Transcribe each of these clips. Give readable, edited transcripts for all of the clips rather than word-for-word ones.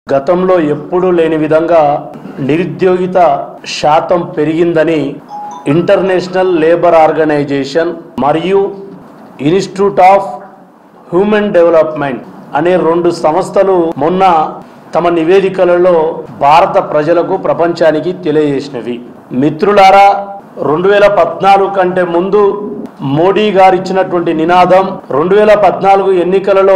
గతంలో ఎప్పుడూ లేని విధంగా నిరుద్యోగిత శాతం పెరిగిందని ఇంటర్నేషనల్ లేబర్ ఆర్గనైజేషన్ మరియు ఇన్స్టిట్యూట్ ఆఫ్ హ్యూమన్ డెవలప్మెంట్ అనే రెండు సంస్థలు మొన్న తమ నివేదికలలో భారత ప్రజలకు ప్రపంచానికి తెలియజేసినవి. మిత్రులారా, 2014 కంటే ముందు మోడీ గారు ఇచ్చినటువంటి నినాదం 2014 ఎన్నికలలో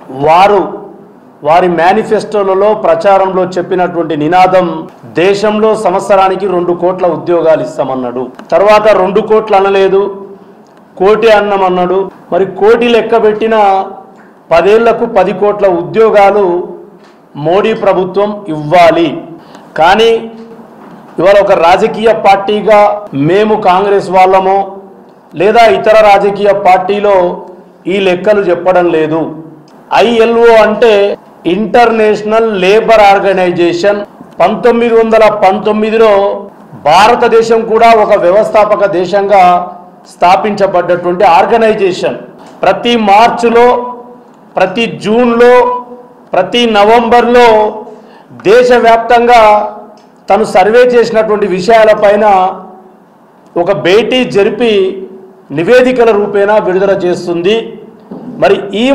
వారి మేనిఫెస్టోలలో ప్రచారంలో చెప్పినటువంటి నినాదం దేశంలో సంవత్సరానికి 2 కోట్ల ఉద్యోగాలు ఇస్తామన్నాడు. తర్వాత 2 కోట్లు అనలేదు, కోటి అన్నమన్నాడు. మరి కోటి లెక్క పెట్టిన 10 ఏళ్లకు 10 కోట్ల ఉద్యోగాలు మోడీ ప్రభుత్వం ఇవ్వాలి. కానీ ఇవాళ ఒక రాజకీయ పార్టీగా మేము కాంగ్రెస్ వాళ్ళమో లేదా ఇతర రాజకీయ పార్టీలో ఈ లెక్కలు చెప్పడం లేదు. ILO అంటే ఇంటర్నేషనల్ లేబర్ ఆర్గనైజేషన్ 1919లో భారతదేశం కూడా ఒక వ్యవస్థాపక దేశంగా స్థాపించబడ్డటువంటి ఆర్గనైజేషన్. ప్రతి మార్చిలో, ప్రతి జూన్లో, ప్రతి నవంబర్లో దేశవ్యాప్తంగా తను సర్వే చేసినటువంటి విషయాలపైన ఒక భేటీ జరిపి నివేదికల రూపేణా విడుదల చేస్తుంది. మరి ఈ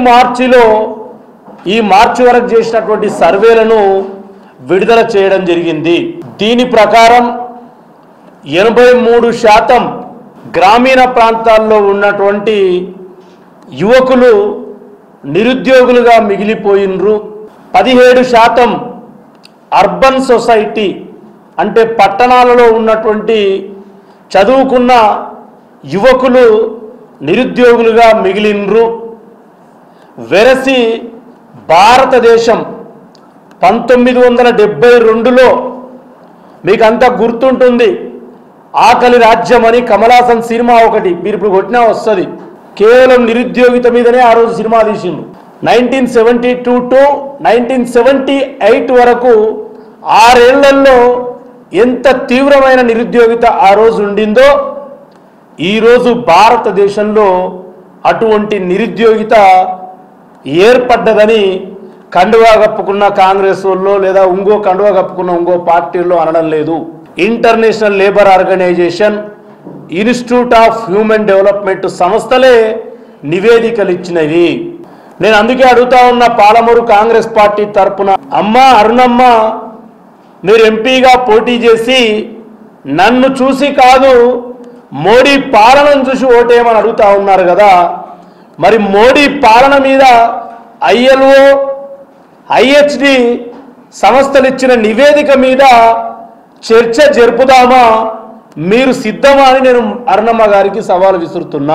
మార్చి వరకు చేసినటువంటి సర్వేలను విడుదల చేయడం జరిగింది. దీని ప్రకారం 83% గ్రామీణ ప్రాంతాల్లో ఉన్నటువంటి యువకులు నిరుద్యోగులుగా మిగిలిపోయినరు. 17% అర్బన్ సొసైటీ అంటే పట్టణాలలో ఉన్నటువంటి చదువుకున్న యువకులు నిరుద్యోగులుగా మిగిలినరు. వెరసి భారతదేశం 1972లో మీకు అంతా గుర్తుంటుంది, ఆకలి రాజ్యం అని కమలాసన్ సినిమా ఒకటి మీరు ఇప్పుడు కొట్టినా వస్తుంది. కేవలం నిరుద్యోగిత మీదనే ఆ రోజు సినిమా తీసిండు. 1972 టు 1978 వరకు 6 ఏళ్లలో ఎంత తీవ్రమైన నిరుద్యోగిత ఆ రోజు ఉండిందో ఈరోజు భారతదేశంలో అటువంటి నిరుద్యోగిత ఏర్పడ్డదని కండువా కప్పుకున్న కాంగ్రెస్ వాళ్ళు లేదా కండువా కప్పుకున్న ఇంకో పార్టీల్లో అనడం లేదు. International Labour Organization, Institute of Human Development సంస్థలే నివేదికలు ఇచ్చినవి. నేను అందుకే అడుగుతా ఉన్న పాలమూరు కాంగ్రెస్ పార్టీ తరపున, అమ్మా అరుణమ్మ, మీరు ఎంపీగా పోటీ చేసి నన్ను చూసి కాదు మోడీ పాలనను చూసి ఓటేయమని అడుగుతా ఉన్నారు కదా. మరి మోడీ పాలన మీద ILO, IHD సంస్థలు ఇచ్చిన నివేదిక మీద చర్చ జరుపుదామా? మీరు సిద్ధమా అని నేను అరుణమ్మ గారికి సవాల్ విసురుతున్నా.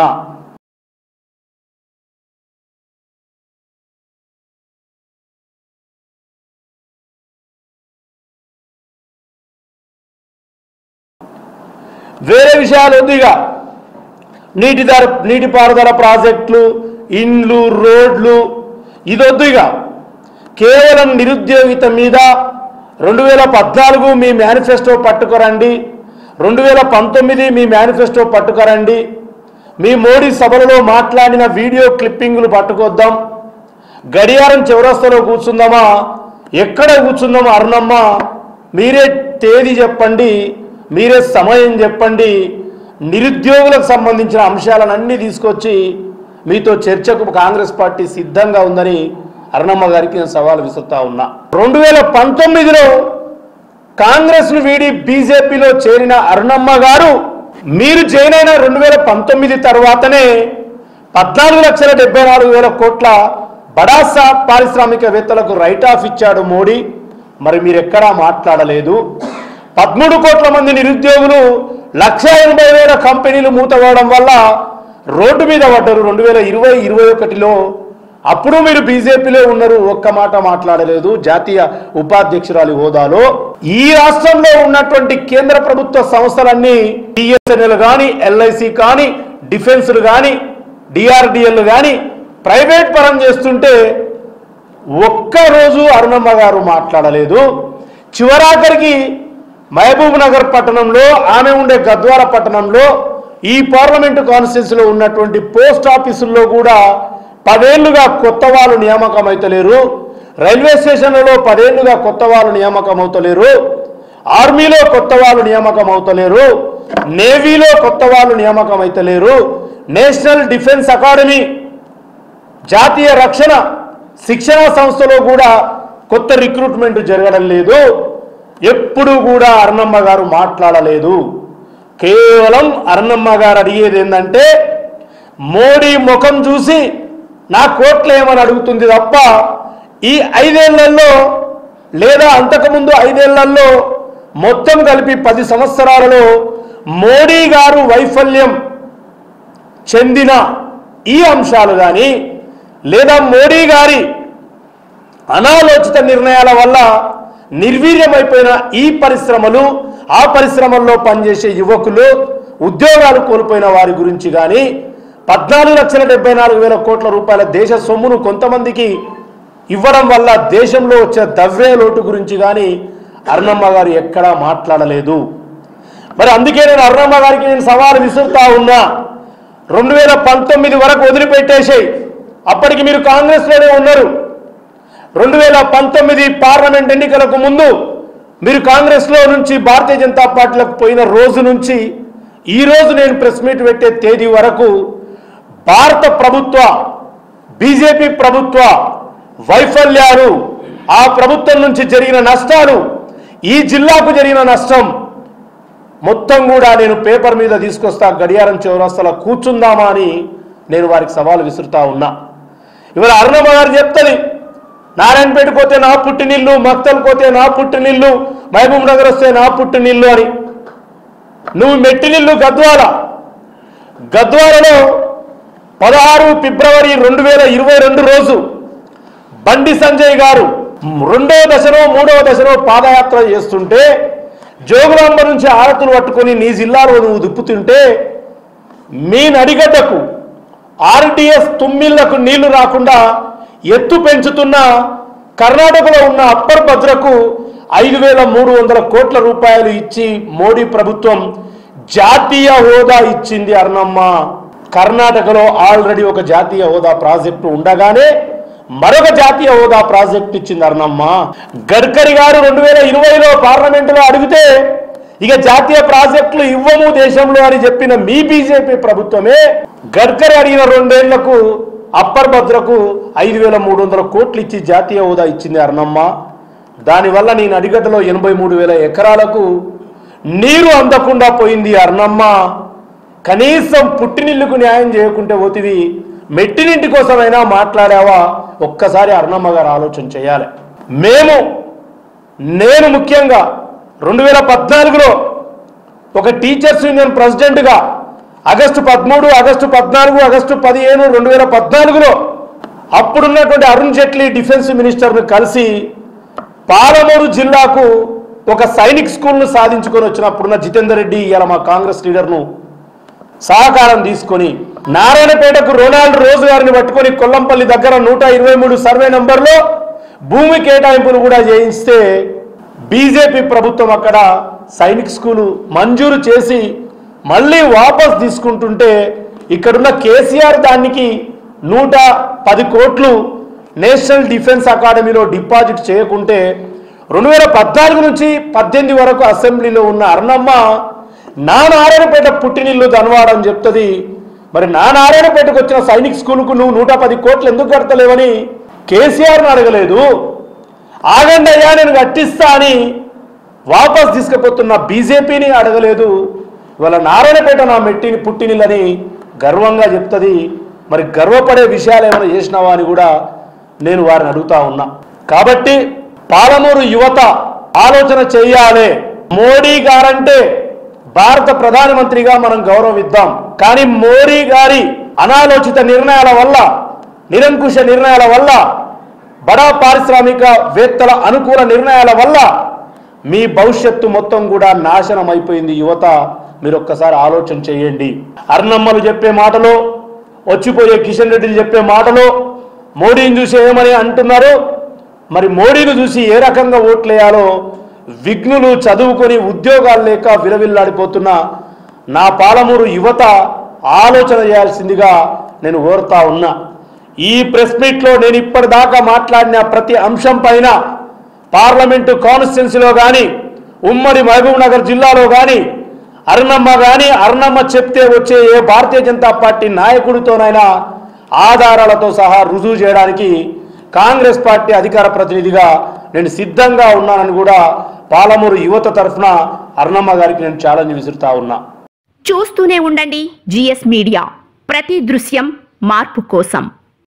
వేరే విషయాలు వద్దుగా, నీటిపారుదల ప్రాజెక్టులు, ఇండ్లు, రోడ్లు ఇదొద్దుగా. కేవలం నిరుద్యోగిత మీద 2014 మీ మేనిఫెస్టో పట్టుకురండి, 2019 మీ మేనిఫెస్టో పట్టుకురండి, మీ మోడీ సభలలో మాట్లాడిన వీడియో క్లిప్పింగ్లు పట్టుకొద్దాం. గడియారం చౌరస్తాలో కూర్చుందామా, ఎక్కడ కూర్చుందామా? అరుణమ్మ, మీరే తేదీ చెప్పండి, మీరే సమయం చెప్పండి. నిరుద్యోగులకు సంబంధించిన అంశాలన్నీ తీసుకొచ్చి మీతో చర్చకు కాంగ్రెస్ పార్టీ సిద్ధంగా ఉందని అరుణమ్మ గారికి నేను సవాల్ విసురుతా ఉన్నా. 2019లో కాంగ్రెస్ను వీడి బీజేపీలో చేరిన అరుణమ్మ గారు, మీరు జాయిన్ అయిన 2019 తర్వాతనే 14,74,000 కోట్ల బడా పారిశ్రామికవేత్తలకు రైట్ ఆఫ్ ఇచ్చాడు మోడీ. మరి మీరు ఎక్కడా మాట్లాడలేదు. 13 కోట్ల మంది నిరుద్యోగులు 1,80,000 కంపెనీలు మూతపోవడం వల్ల రోడ్డు మీద పడ్డారు 2020-21లో. అప్పుడు మీరు బీజేపీలో ఉన్నారు, ఒక్క మాట మాట్లాడలేదు జాతీయ ఉపాధ్యక్షురాలి హోదాలో. ఈ రాష్ట్రంలో ఉన్నటువంటి కేంద్ర ప్రభుత్వ సంస్థలన్నీ BSNL కానీ, LIC కానీ, డిఫెన్స్లు కానీ, DRDL కానీ ప్రైవేట్ పరం చేస్తుంటే ఒక్కరోజు అరుణమ్మ గారు మాట్లాడలేదు. చివరాఖరికి మహబూబ్ నగర్ పట్టణంలో, ఆమె ఉండే గద్వాల పట్టణంలో, ఈ పార్లమెంటు కాన్స్టిట్యున్సీలో ఉన్నటువంటి పోస్ట్ ఆఫీసుల్లో కూడా 10 ఏళ్లుగా కొత్త వాళ్ళు నియామకం అయితలేరు. రైల్వే స్టేషన్లలో 10 ఏళ్లుగా కొత్త వాళ్ళు నియామకం అవుతలేరు, ఆర్మీలో కొత్త వాళ్ళు నియామకం అవుతలేరు, నేవీలో కొత్త వాళ్ళు నియామకం అవుతలేరు, నేషనల్ డిఫెన్స్ అకాడమీ జాతీయ రక్షణ శిక్షణ సంస్థలో కూడా కొత్త రిక్రూట్మెంట్ జరగడం లేదు. ఎప్పుడు కూడా అరుణమ్మ గారు మాట్లాడలేదు. కేవలం అరుణమ్మ గారు అడిగేది ఏంటంటే మోడీ ముఖం చూసి నా కోట్లు ఏమని అడుగుతుంది తప్ప ఈ 5 ఏళ్లలో లేదా అంతకుముందు 5 ఏళ్లలో మొత్తం కలిపి 10 సంవత్సరాలలో మోడీ గారు వైఫల్యం చెందిన ఈ అంశాలు కానీ లేదా మోడీ గారి అనాలోచిత నిర్ణయాల వల్ల నిర్వీర్యమైపోయిన ఈ పరిశ్రమలు, ఆ పరిశ్రమల్లో పనిచేసే యువకులు, ఉద్యోగాలు కోల్పోయిన వారి గురించి కానీ 14,74,000 కోట్ల రూపాయల దేశ సొమ్మును కొంతమందికి ఇవ్వడం వల్ల దేశంలో వచ్చే ద్రవ్య లోటు గురించి కానీ అరుణమ్మ గారు ఎక్కడా మాట్లాడలేదు. మరి అందుకే నేను అరుణమ్మ గారికి సవాలు విసురుతా ఉన్నా. 2019 వరకు వదిలిపెట్టేసాయి, అప్పటికి మీరు కాంగ్రెస్లోనే ఉన్నారు. 2019 పార్లమెంట్ ఎన్నికలకు ముందు మీరు కాంగ్రెస్లో నుంచి భారతీయ జనతా పార్టీలకు పోయిన రోజు నుంచి ఈ రోజు నేను ప్రెస్ మీట్ పెట్టే తేదీ వరకు భారత ప్రభుత్వ బీజేపీ ప్రభుత్వ వైఫల్యాలు, ఆ ప్రభుత్వం నుంచి జరిగిన నష్టాలు, ఈ జిల్లాకు జరిగిన నష్టం మొత్తం కూడా నేను పేపర్ మీద తీసుకొస్తా. గడియారం చౌరస్తాలో కూర్చుందామా అని నేను వారికి సవాలు విసురుతా ఉన్నా. ఇవాళ అరుణమ్మ గారు చెప్తుంది నారాయణపేట పోతే నా పుట్టినిల్లు, మక్తల్ పోతే నా పుట్టినిల్లు, మహబూబ్ నగర్ వస్తే నా పుట్టినిల్లు అని. నువ్వు మెట్టినిల్లు గద్వాలలో 16 ఫిబ్రవరి 2022 రోజు బండి సంజయ్ గారు 2వ దశలో 3వ దశలో పాదయాత్ర చేస్తుంటే జోగులాంబ నుంచి ఆరతులు పట్టుకొని నీ జిల్లాలో నువ్వు దిప్పుతుంటే మీ నడిగడ్డకు ఆర్టీఎస్ తుమ్మిళ్లకు నీళ్లు రాకుండా ఎత్తు పెంచుతున్న కర్ణాటకలో ఉన్న అప్పర్ భద్రకు 5,300 కోట్ల రూపాయలు ఇచ్చి మోడీ ప్రభుత్వం జాతీయ హోదా ఇచ్చింది. అరుణమ్మ కర్ణాటకలో ఆల్రెడీ ఒక జాతీయ హోదా ప్రాజెక్టు ఉండగానే మరొక జాతీయ హోదా ప్రాజెక్టు ఇచ్చింది అరుణమ్మ. గడ్కరీ గారు 2020లో పార్లమెంటులో అడిగితే ఇక జాతీయ ప్రాజెక్టులు ఇవ్వము దేశంలో అని చెప్పిన మీ బీజేపీ ప్రభుత్వమే గడ్కరీ అడిగిన 2 ఏళ్లకు అప్పర్ భద్రకు 5,300 కోట్లు ఇచ్చి జాతీయ హోదా ఇచ్చింది అరుణమ్మ. దానివల్ల నేను అడిగడ్డలో 83,000 ఎకరాలకు నీరు అందకుండా పోయింది అరుణమ్మ. కనీసం పుట్టినిల్లుకు న్యాయం చేయకుంటే పోతివి, మెట్టినింటి కోసమైనా మాట్లాడావా? ఒక్కసారి అరుణమ్మ గారు ఆలోచన చేయాలి. నేను ముఖ్యంగా 2014లో ఒక టీచర్స్ యూనియన్ ప్రెసిడెంట్గా ఆగస్టు 13, ఆగస్టు 14, ఆగస్టు 15, 2014లో అప్పుడున్నటువంటి అరుణ్ జైట్లీ డిఫెన్స్ మినిస్టర్ను కలిసి పాలమూరు జిల్లాకు ఒక సైనిక్ స్కూల్ను సాధించుకొని వచ్చినప్పుడున్న జితేందర్ రెడ్డి ఇలా మా కాంగ్రెస్ లీడర్ను సహకారం తీసుకొని నారాయణపేటకు రొనాల్డ్ రోజు గారిని పట్టుకొని కొల్లంపల్లి దగ్గర 123 సర్వే నంబర్లో భూమి కేటాయింపులు కూడా చేయిస్తే బీజేపీ ప్రభుత్వం అక్కడ సైనిక్ స్కూలు మంజూరు చేసి మళ్ళీ వాపస్ తీసుకుంటుంటే ఇక్కడున్న కేసీఆర్ దానికి 110 కోట్లు నేషనల్ డిఫెన్స్ అకాడమీలో డిపాజిట్ చేయకుంటే 2014 నుంచి 18 వరకు అసెంబ్లీలో ఉన్న అరుణమ్మ నా నారాయణపేట పుట్టినిల్లు ధన్వాడ అని చెప్తుంది. మరి నా నారాయణపేటకు వచ్చిన సైనిక్ స్కూల్కు నువ్వు 110 కోట్లు ఎందుకు కడతలేవని కేసీఆర్ని అడగలేదు. ఆగండి అయ్యా నేను కట్టిస్తా అని వాపస్ తీసుకుపోతున్న బీజేపీని అడగలేదు. ఇవాళ నారాయణపేట నా మెట్టిని పుట్టినిల్లని గర్వంగా చెప్తుంది. మరి గర్వపడే విషయాలు ఏమైనా చేసినావా అని కూడా నేను వారిని అడుగుతా ఉన్నా. కాబట్టి పాలమూరు యువత ఆలోచన చేయాలి. మోడీ గారంటే భారత ప్రధానమంత్రిగా మనం గౌరవిద్దాం, కానీ మోడీ గారి అనాలోచిత నిర్ణయాల వల్ల, నిరంకుశ నిర్ణయాల వల్ల, బడా పారిశ్రామికవేత్తల అనుకూల నిర్ణయాల వల్ల మీ భవిష్యత్తు మొత్తం కూడా నాశనం అయిపోయింది. యువత మీరు ఒక్కసారి ఆలోచన చేయండి. అరుణమ్మలు చెప్పే మాటలో, వచ్చిపోయే కిషన్ రెడ్డిలు చెప్పే మాటలో మోడీని చూసి ఏమని అంటున్నారు, మరి మోడీని చూసి ఏ రకంగా ఓట్లేయాలో విఘ్నులు చదువుకొని ఉద్యోగాలు లేక విలవిల్లాడిపోతున్న నా పాలమూరు యువత ఆలోచన చేయాల్సిందిగా నేను కోరుతా ఉన్నా. ఈ ప్రెస్ మీట్లో నేను ఇప్పటిదాకా మాట్లాడిన ప్రతి అంశం పైన పార్లమెంటు కాన్స్టిట్యున్సీలో కానీ ఉమ్మడి మహబూబ్ నగర్ జిల్లాలో కానీ అరుణమ్మ చెప్తే వచ్చే ఏ భారతీయ జనతా పార్టీ నాయకుడితోనైనా ఆధారాలతో సహా రుజువు చేయడానికి కాంగ్రెస్ పార్టీ అధికార ప్రతినిధిగా నేను సిద్ధంగా ఉన్నానని కూడా పాలమూరు యువత తరఫున అరుణమ్మ గారికి నేను ఛాలెంజ్ విసురుతా ఉన్నా. చూస్తూనే ఉండండి జిఎస్ మీడియా, ప్రతి దృశ్యం మార్పు కోసం.